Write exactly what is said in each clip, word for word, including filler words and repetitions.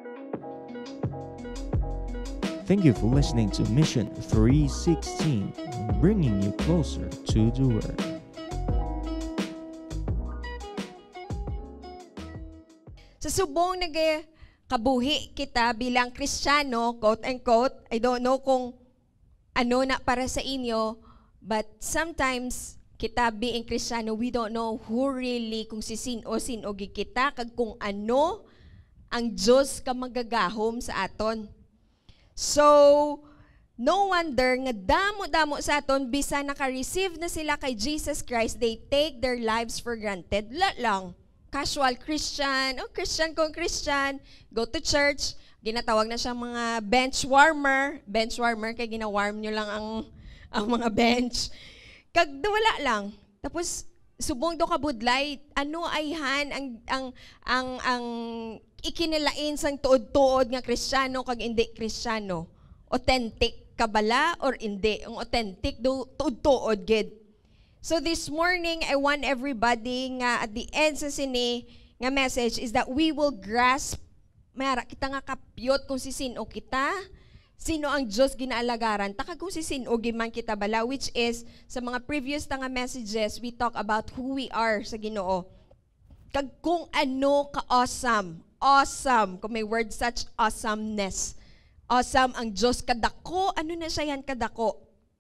Thank you for listening to Mission three sixteen, bringing you closer to the Word. Sa subong nagkabuhi kita bilang Kristiyano, quote-unquote, I don't know kung ano na para sa inyo, but sometimes kita being Kristiyano, we don't know who really, kung si sino-sino kita, kag kung ano ang Diyos ka magagahom sa aton. So, no wonder nga damo-damo sa aton, bisa naka-receive na sila kay Jesus Christ, they take their lives for granted. La lang. Casual Christian, oh Christian kung Christian, go to church, ginatawag na siyang mga bench warmer, bench warmer, kaya gina-warm nyo lang ang, ang mga bench. Kag wala lang. Tapos, subong do ka budlay, ano ayhan ang, ang, ang, ang ikinilain sang tuod-tuod nga Kristiyano kag hindi Kristiyano. Authentic ka bala or hindi? Ang authentic do tuod-tuod gid. So this morning I want everybody nga at the end sa sini nga message is that we will grasp mara kita nga kapyot kung si sino kita, sino ang Diyos ginaalagaran, taka kung si sino giman kita bala, which is sa mga previous ta nga messages we talk about who we are sa Ginoo. Kag kung ano ka-awesome. Awesome. Kung may word such awesomeness. Awesome ang Diyos kadako. Ano na siya yan kadako?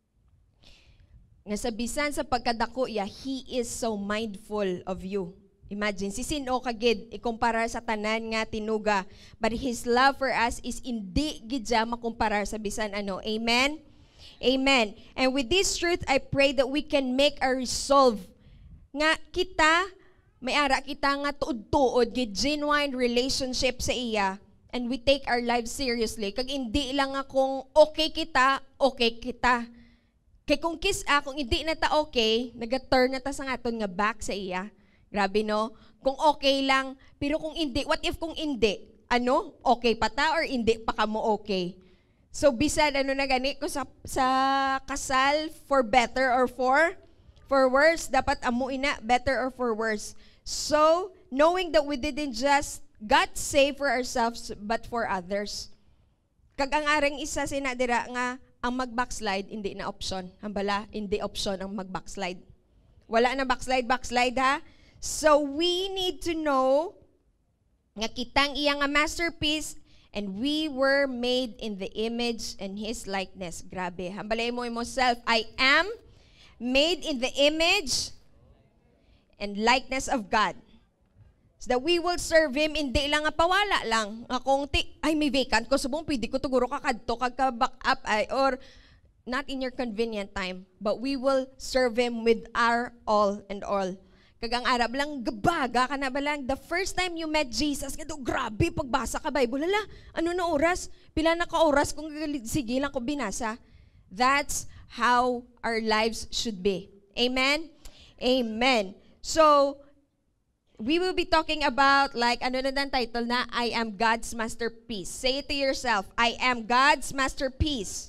Nga sabisan sa pagkadako, yeah, He is so mindful of you. Imagine, si sino kagid, ikumpara sa tanan nga tinuga. But His love for us is hindi gidya makumpara sa bisan ano. Amen? Amen. And with this truth, I pray that we can make a resolve nga kita, may ara kita nga tuod-tuod, gid genuine relationship sa iya, and we take our lives seriously. Kag hindi lang akong okay kita, okay kita. Kay kung kiss a, kung hindi na ta okay, naga-turn na ta sa aton nga back sa iya. Grabe no? Kung okay lang, pero kung hindi, what if kung hindi? Ano? Okay pa ta or hindi pa ka mo okay? So bisan ano na gani ko sa, sa kasal, for better or for for worse, dapat amo ina better or for worse. So, knowing that we didn't just got saved for ourselves but for others. Kag ang aring isa sinadira nga ang mag-backslide hindi na option. Hambala, hindi option ang mag-backslide. Wala na backslide, backslide ha. So, we need to know nga kitang iya nga masterpiece and we were made in the image and His likeness. Grabe. Hambalay mo mo self, I am made in the image and likeness of God. So that we will serve Him, hindi lang nga pawala lang. Akong, ti, ay may vacant ko, subong pwede ko tuguro kakadto, kagka-back up, ay, or not in your convenient time, but we will serve Him with our all and all. Kagang Arab lang, gabaga ka na ba lang? The first time you met Jesus, kado, grabe, pagbasa ka Bible, lala, ano na oras? Pila na ka oras kung sige lang ko binasa? That's how our lives should be. Amen? Amen. So, we will be talking about, like, ano na ang title na, I am God's masterpiece. Say it to yourself, I am God's masterpiece.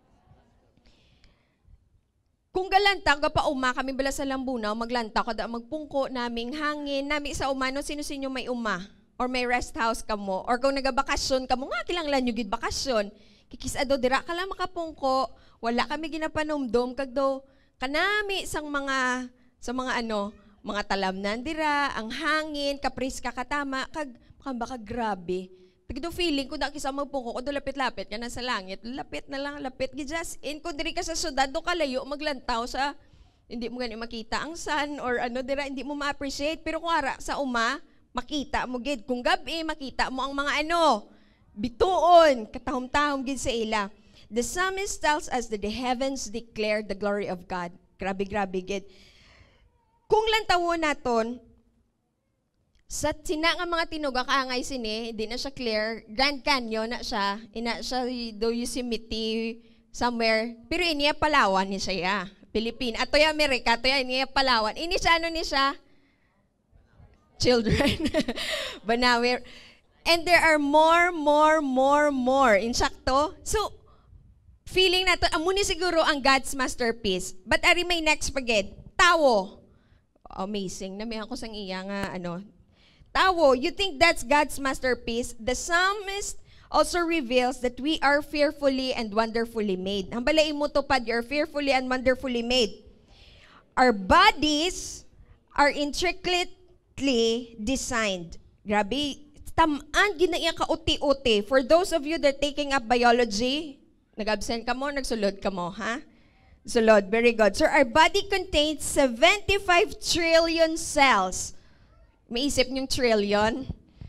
Kung galanta, pa uma, kami bala sa Lambunaw, maglanta ko, magpungko naming hangin, nami sa umano, sino-sino may uma, or may rest house ka mo, or kung nagabakasyon ka mo, nga kilanglan yung gid bakasyon, kikisado, dira ka lang makapungko, wala kami ginapanumdom, kag do, kanami sang mga, sa mga ano, mga talamnan dira, ang hangin, kapris ka katama, kag, baka grabe. Pagdo feeling ko na kisa magpungko, ko do lapit-lapit ka na sa langit, lapit na lang, lapit, just in, kung diri ka sa syudad, do kalayo, maglantaw sa, hindi mo gani makita ang sun, or ano dira, hindi mo ma-appreciate, pero kung ara sa uma, makita mo gid, kung gabi, makita mo ang mga ano, bituon, katahom-tahom gid sa ila. The psalmist tells us that the heavens declare the glory of God. Grabe-grabe gid. Kung lantawon naton, sa tina nga mga tinuga kaangay sini, di na siya clear, Grand Canyon na siya, ina siya do Yosemite somewhere, pero iniya Palawan ni siya, ya. Pilipinas, ato ya Amerika, ato ya iniya Palawan. Ini siya ano ni siya? Children. Banawi. And there are more, more, more, more. Insakto. So, feeling nato, amo ni siguro ang God's masterpiece. But ari may next pagid, tawo. Amazing. Namihan ko sang iya nga, ano, Tawo, you think that's God's masterpiece? The psalmist also reveals that we are fearfully and wonderfully made. Ang balay mo tupad, you're fearfully and wonderfully made. Our bodies are intricately designed. Grabe, tamaan, ginaiya ka uti-uti. For those of you that are taking up biology, nag-absent ka mo, nagsulod ka mo, ha? Sulod, very good. So our body contains seventy-five trillion cells. May isip niyong trillion?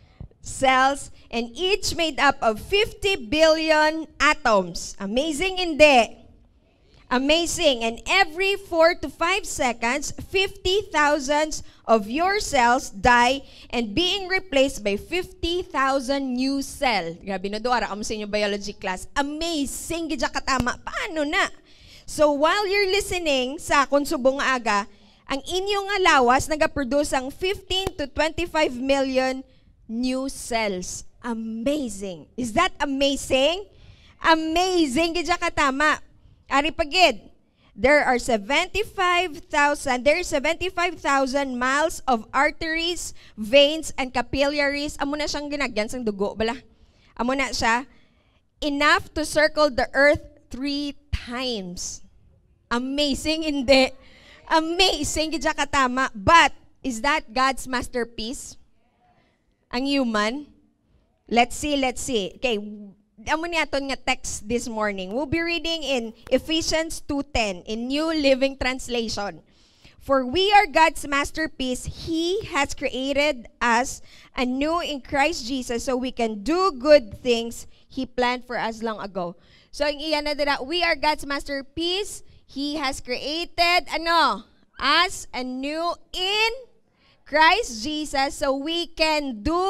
Cells, and each made up of fifty billion atoms. Amazing, hindi? Amazing. And every four to five seconds, fifty thousand of your cells die and being replaced by fifty thousand new cells. Grabe na doon, ara sa inyo biology class. Amazing, gidya katama. Paano na? So while you're listening sa Konsubong Aga, ang inyong alawas nagaproduce ang fifteen to twenty-five million new cells. Amazing. Is that amazing? Amazing. Gidya katama. Ari pagid. There are seventy-five thousand, there are seventy-five thousand miles of arteries, veins, and capillaries. Amo na siyang ginagyan sang dugo, bala. Amo na siya. Enough to circle the earth three times. Amazing, hindi? Amazing, gidya katama. But, is that God's masterpiece? Ang human? Let's see, let's see. Okay, amo niyaton nga text this morning. We'll be reading in Ephesians two ten in New Living Translation. For we are God's masterpiece. He has created us anew in Christ Jesus so we can do good things He planned for us long ago. So, ang iyan na dira, we are God's masterpiece. He has created, ano, us anew in Christ Jesus so we can do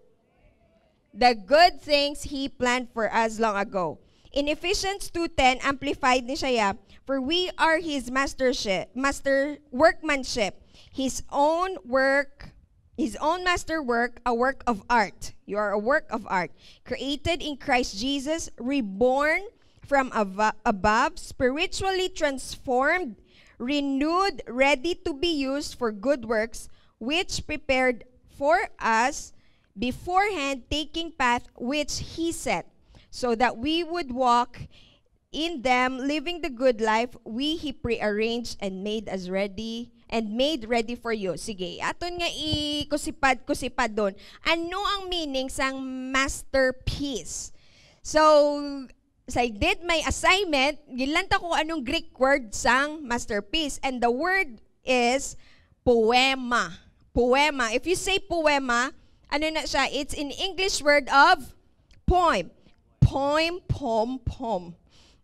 the good things He planned for us long ago. In Ephesians two ten, amplified ni siya, for we are His mastership, master workmanship, His own work, His own masterwork, a work of art. You are a work of art, created in Christ Jesus, reborn from avo- above, spiritually transformed, renewed, ready to be used for good works, which prepared for us beforehand, taking path which He set, so that we would walk in them, living the good life we He prearranged and made us ready and made ready for you. Sige, aton nga i-kusipad-kusipad doon. Ano ang meaning sang masterpiece? So, as I did my assignment, gilanta ko anong Greek word sang masterpiece. And the word is poema. Poema. If you say poema, ano na siya? It's an English word of poem. Poem, poem, poem.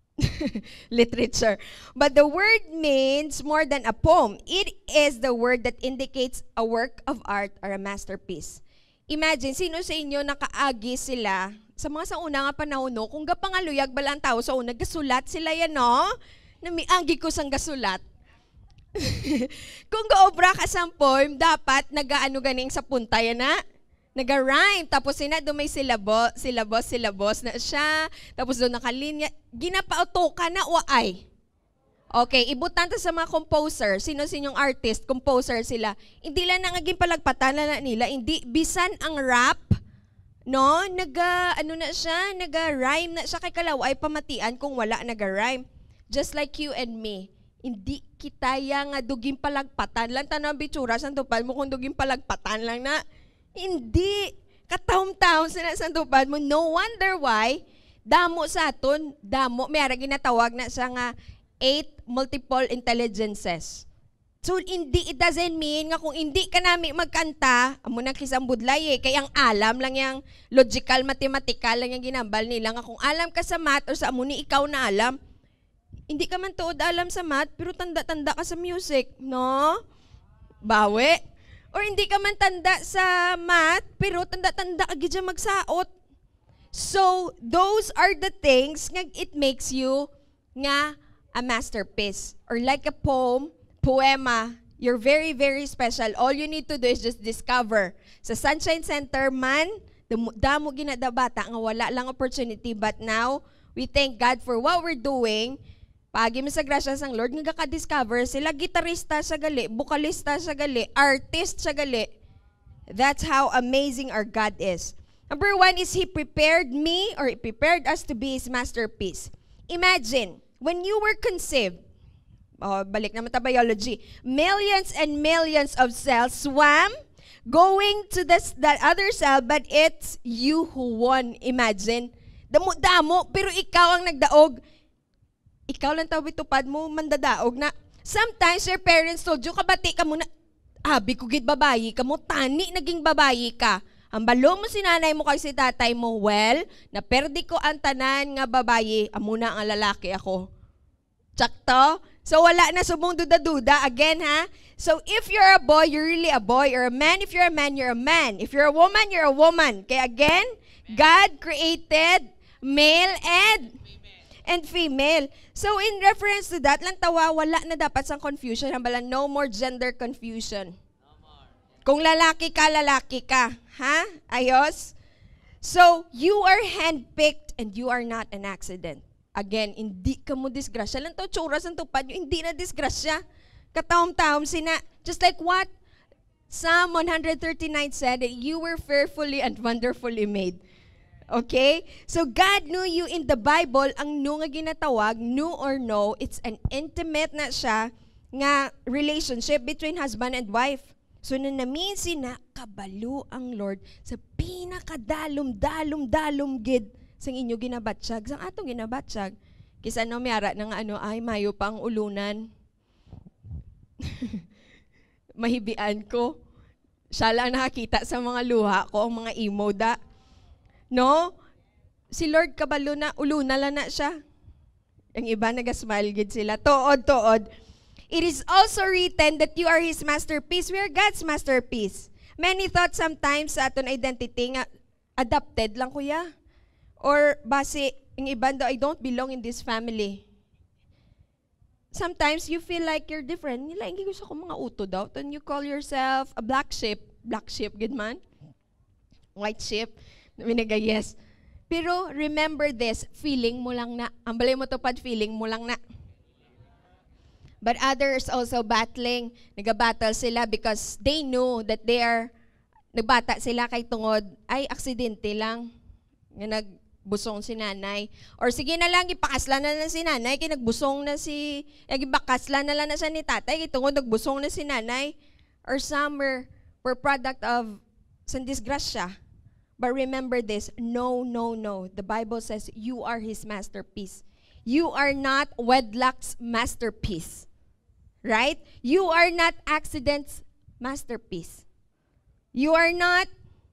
Literature. But the word means more than a poem. It is the word that indicates a work of art or a masterpiece. Imagine, sino sa inyo nakaagi sila sa mga sa una nga panahon, no? Kung gapangaluyag bala ang tao sa una, gasulat sila yan, no? Namiagi ko sang gasulat. Kung gaobra ka sa poem, dapat nagaano ganing sa punta yan na. Naga-rhyme. Tapos sina doon may silabos, silabos, silabos na siya. Tapos doon nakalinya. Ginapauto ka na waay. Okay, ibutan ta sa mga composer. Sino sinyong artist, composer sila. Hindi lang nangaging palagpatan na nila. Hindi, bisan ang rap, no? Naga, ano na siya? Naga-rhyme na siya kay kalaw ay pamatian kung wala naga-rhyme. Just like you and me. Hindi kita yang duging palagpatan lang. Tanong bitsura, santupal mo kung duging palagpatan lang na. Hindi. Katahom-tahom sa santupal mo. No wonder why, damo sa aton, damo, may ara ginatawag na sa nga eight multiple intelligences. So, hindi, it doesn't mean nga kung hindi ka namin magkanta, amo na kisang budlay eh, kaya ang alam lang yung logical, mathematical lang yung ginambal nila, nga kung alam ka sa math or sa amo ni ikaw na alam, hindi ka man tuod alam sa math, pero tanda-tanda ka sa music, no? Bawi. Or hindi ka man tanda sa math, pero tanda-tanda ka gidya magsaot. So, those are the things nga it makes you nga a masterpiece. Or like a poem, poema, you're very, very special. All you need to do is just discover. Sa Sunshine Center man, damo ginadabata nga wala lang opportunity. But now, we thank God for what we're doing. Pagi mo sa grasya sang Lord, nga ka-discover sila gitarista sa gali, bukalista sa gali, artist sa gali. That's how amazing our God is. Number one is He prepared me or He prepared us to be His masterpiece. Imagine, when you were conceived, oh, balik naman ta biology, millions and millions of cells swam going to the, the other cell, but it's you who won. Imagine, damo-damo, pero ikaw ang nagdaog. Ikaw lang tawid tupad mo, mandadaog na. Sometimes your parents told you, kabati ka muna, abi ko gid babayi ka mo, tani naging babayi ka. Ang balo mo si nanay mo kay si tatay mo, well, naperdi ko ang tanan nga babayi, amuna ang lalaki ako. Tsakto? So wala na subong duda-duda. Again ha? So if you're a boy, you're really a boy. Or a man, if you're a man, you're a man. If you're a woman, you're a woman. Kaya again, God created male and and female. So in reference to that, lang tawa, wala na dapat sang confusion. Hambala, no more gender confusion. Kung lalaki ka, lalaki ka. Ha? Ayos? So, you are handpicked and you are not an accident. Again, hindi ka mo disgrasya. Lang to, tsuras ang tupad nyo, hindi na disgrasya. Kataom-taom sina. Just like what? Psalm one thirty-nine said that you were fearfully and wonderfully made. Okay? So, God knew you in the Bible. Ang no nga ginatawag, knew or no, it's an intimate na siya nga relationship between husband and wife. So, nanamin sina, kabalo ang Lord sa pinakadalom-dalom-dalom gid sang inyo ginabatsyag. Sang atong ginabatsyag. Kisa no, mayara ng ano, ay, mayo pa ang ulunan. Mahibian ko. Siya lang nakakita sa mga luha ko, ang mga emo da. No? Si Lord kabalo na, uluna lang na siya. Ang iba nagasmile gid sila. Tood, tood. It is also written that you are His masterpiece. We are God's masterpiece. Many thought sometimes sa aton identity nga, adopted lang kuya. Or base, yung iba daw, I don't belong in this family. Sometimes you feel like you're different. Nila, hindi gusto ko mga uto daw. Then you call yourself a black sheep. Black sheep, good man? White sheep. Minaga, yes. Pero remember this, feeling mo lang na. Ang balay mo tupad, feeling mo lang na. But others also battling, nagabattle sila because they know that they are, nagbata sila kay tungod, ay, aksidente lang, nga nagbusong si nanay. Or sige na lang, ipakasla na lang si nanay, kaya nagbusong na si, ibakasla na lang na siya ni tatay, kaya tungod nagbusong na si nanay. Or some were, were product of some disgrasya. But remember this, no, no, no. The Bible says you are His masterpiece. You are not wedlock's masterpiece. Right? You are not accident's masterpiece. You are not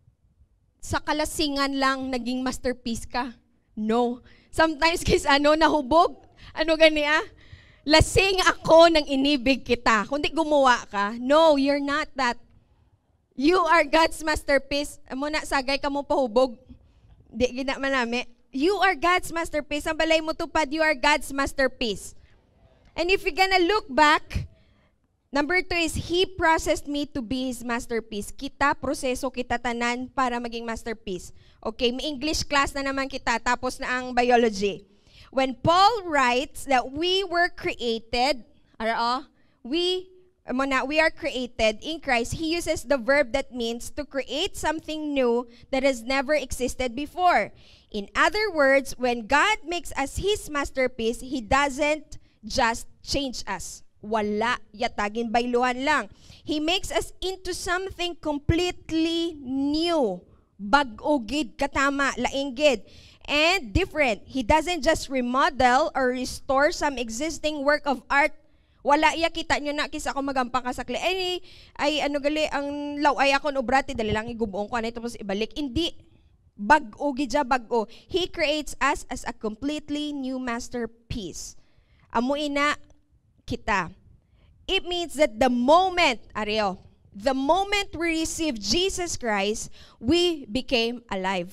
sa kalasingan lang naging masterpiece ka. No. Sometimes kis ano, nahubog. Ano gani ah? Lasing ako nang inibig kita. Kundi gumawa ka. No, you're not that. You are God's masterpiece. Amo na, sagay ka mo pahubog. Di, gina manami. You are God's masterpiece. Ang balay mo tupad, you are God's masterpiece. And if you're gonna look back, number two is, He processed me to be His masterpiece. Kita, proseso kita tanan para maging masterpiece. Okay, may English class na naman kita, tapos na ang biology. When Paul writes that we were created, ara, we, muna, we are created in Christ, he uses the verb that means to create something new that has never existed before. In other words, when God makes us His masterpiece, He doesn't just change us. Wala, yatagin bayluhan lang. He makes us into something completely new. Bag-o gid, katama, laing gid. And different. He doesn't just remodel or restore some existing work of art. Wala iya, kita nyo na, kisa ako magampang kasakli. Ay, ay, ano gali, ang laway ako obrati, dali lang igubong ko, ano, tapos ibalik. Hindi. Bag-o gid, bag-o. He creates us as a completely new masterpiece. Amuin na kita. It means that the moment, Ariel, the moment we received Jesus Christ, we became alive.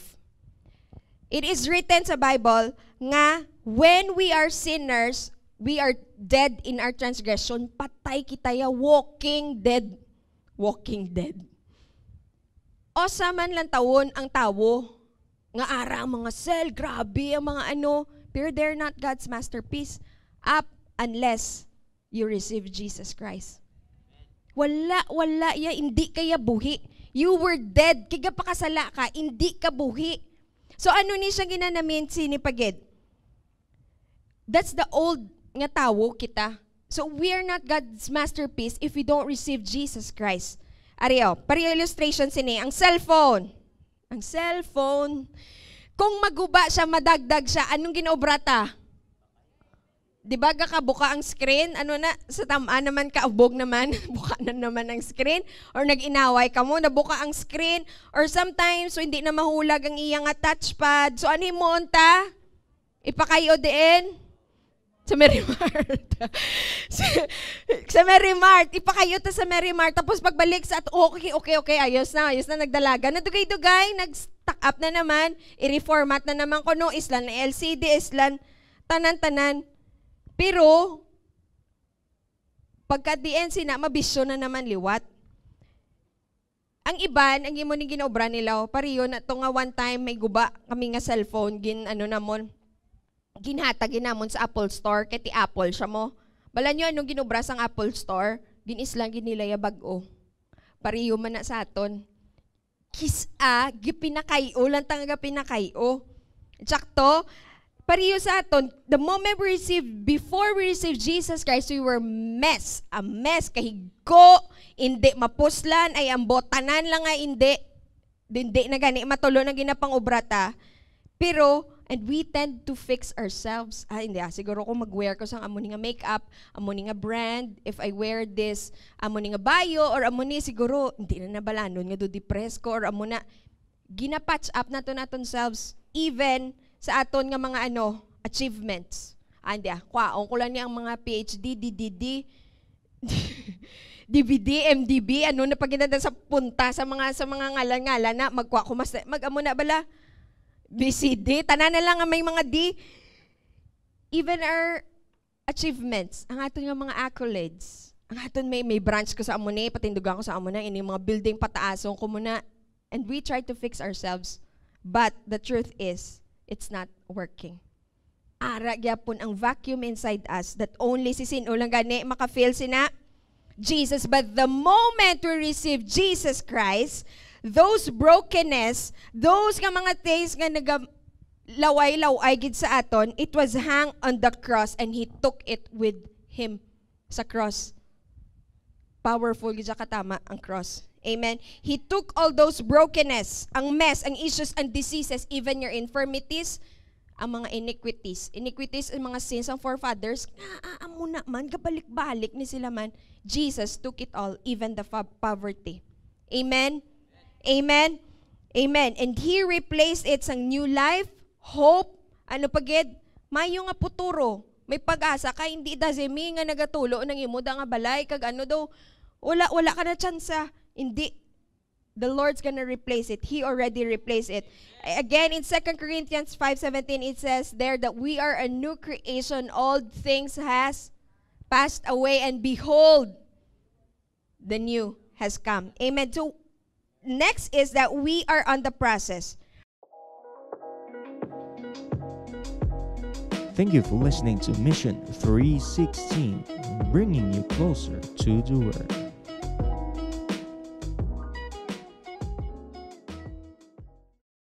It is written sa Bible nga, when we are sinners, we are dead in our transgression, patay kita ya, walking dead. Walking dead. O sa man lang tawon ang tawo, nga ara ang mga cell, grabe ang mga ano, pero they're not God's masterpiece. Up unless you receive Jesus Christ. Wala, wala ya, hindi kaya buhi. You were dead. Kiga pa kasala ka, hindi ka buhi. So ano ni siya ginanamin sinipagid? That's the old nga tawo kita. So we are not God's masterpiece if we don't receive Jesus Christ. Ariyo, pari illustration sini, ang cellphone. Ang cellphone. Kung maguba siya, madagdag siya, anong ginobra ta? Di ba kakabuka ang screen? Ano na, sa tama naman kaubog naman, buka na naman ang screen. Or nag-inaway ka mo, nabuka ang screen. Or sometimes, so hindi na mahulag ang iyang touchpad. So ano mo unta? Ipakayo din. Sa Mary Mart. sa, sa Mary Mart. Ipakayo ta sa Mary Mart. Tapos pagbalik sa, at okay, okay, okay, ayos na, ayos na, nagdalaga. Nadugay-dugay, nag-stack up na naman, i-reformat na naman ko no, islan na L C D, islan, tanan-tanan. Pero, pagka D N C na, mabisyo na naman liwat. Ang iban, ang imo ni ginobra nila, pariyo na to nga one time may guba kami nga cellphone, gin ano namon, ginhatag ginamon sa Apple Store, kay ti Apple siya mo. Bala nyo anong ginobra sang Apple Store, ginislang ginilaya bag-o. Pariyo man na sa aton. Kisa, gipinakayo, lang tanga pinakayo. Tsakto, pariyo sa aton, the moment we receive, before we receive Jesus Christ, we were mess. A mess, kahigo, hindi mapuslan, ay ang botanan lang nga hindi. Hindi na gani, matulo na ginapang obrata. Pero, and we tend to fix ourselves. Ah, hindi ah, siguro kung mag-wear ko sang amo ni nga makeup, amo ni nga brand, if I wear this, amo ni nga bayo, or amo ni siguro, hindi na nabalanon nga do depress ko, or amo na, ginapatch up na to naton selves, even sa aton nga mga ano, achievements. Ah, hindi ah, kwaong ko lang niya ang mga P H D, D D D, D V D, M D B, ano na paginanda sa punta sa mga sa mga ngalan-ngalan na magkwa ko mas mag-amo na bala B C D, tanan na lang ang may mga D. Even our achievements, ang aton nga mga accolades, ang aton may may branch ko sa amo ni, patindugan ko sa amo na ini mga building pataasong ko muna, and we try to fix ourselves. But the truth is, it's not working. Ara gyapon ang vacuum inside us that only si sino lang gani maka-feel sina Jesus. But the moment we receive Jesus Christ, those brokenness, those nga mga things nga nagalaway-laway gid sa aton, it was hang on the cross and He took it with Him sa cross. Powerful gid sa katama ang cross. Amen. He took all those brokenness, ang mess, ang issues and diseases, even your infirmities, ang mga iniquities. Iniquities, ang mga sins ng forefathers, amo na man, kabalik-balik ni sila man. Jesus took it all, even the poverty. Amen? Amen? Amen. And He replaced it sa new life, hope, ano pagid, mayo nga puturo. May pag-asa ka, hindi dazemi nga nagatulo ng imo da nga balay, kag ano daw, wala, wala ka na tsansa. Hindi. The Lord's gonna replace it. He already replaced it. Again, in Second Corinthians five seventeen, it says there that we are a new creation. Old things has passed away, and behold, the new has come. Amen. So, next is that we are on the process. Thank you for listening to Mission three sixteen, bringing you closer to the Word.